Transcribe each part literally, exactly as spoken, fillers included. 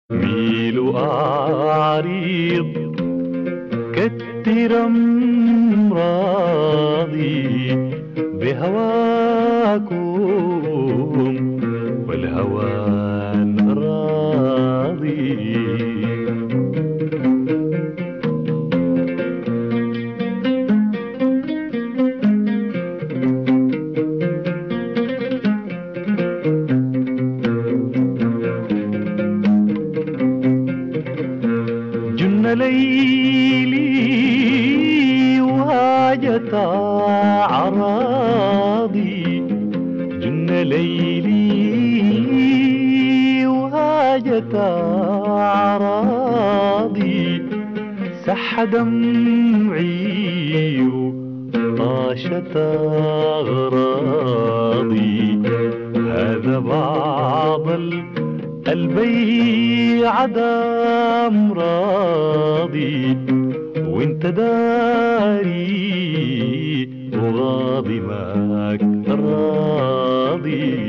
ميل أعرض كتر أمراضي بهواكم والهوان راضي. جن ليلي وهاجت أعراضي، جن ليلي وهاجت أعراضي، سح دمعي وطاشت أغراضي. هذا بعض البيع دام راضي، وانت داري وغاضي ماك راضي.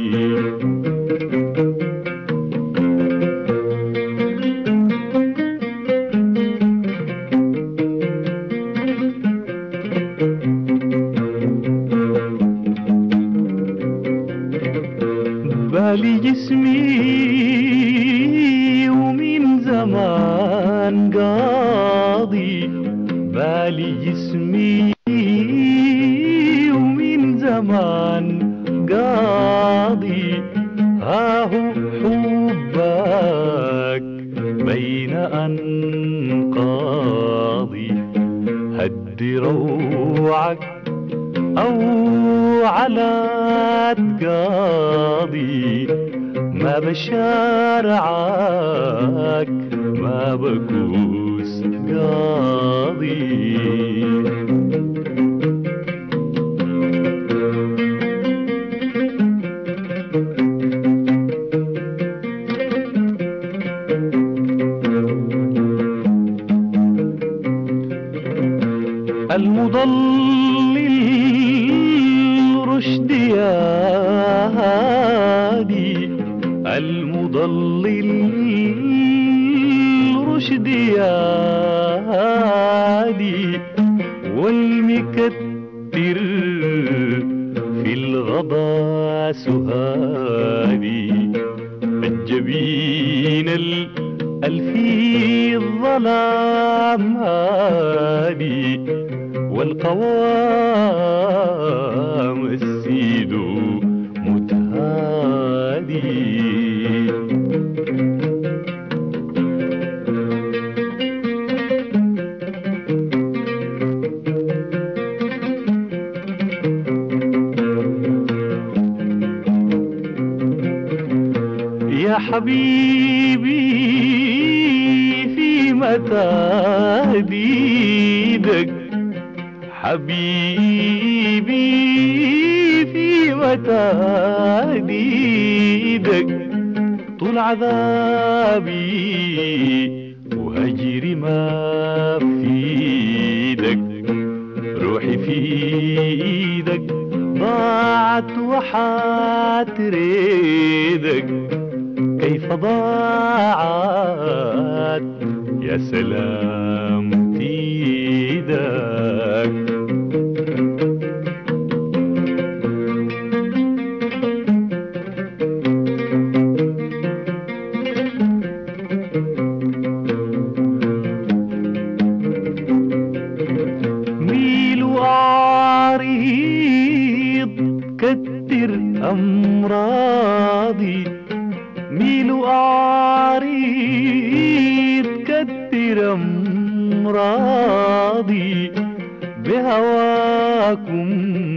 بالي جسمي ومن زمان قاضي، بالي جسمي ومن زمان قاضي. هاهو حبك بين أنقاضي، هدي روعك أو على تقاضي. ما بشارعك ما بكوس قاضي. المضلل رشد يا هادي، المضلل رشد يا هادي. والمكتر في الغضا سهادي، الجبين الفي الظلام هادي. والقوام السيد متهادي. يا حبيبي في متى هديدك، حبيبي في متى هديدك. طول عذابي وهجري ما في ايدك، روحي في ايدك ضاعت وحاتريدك. كيف ضاعت يا سلام تيدك. ميل أعرض كتر أمراضي، ميل أعرض كتر أمراضي. بهواكم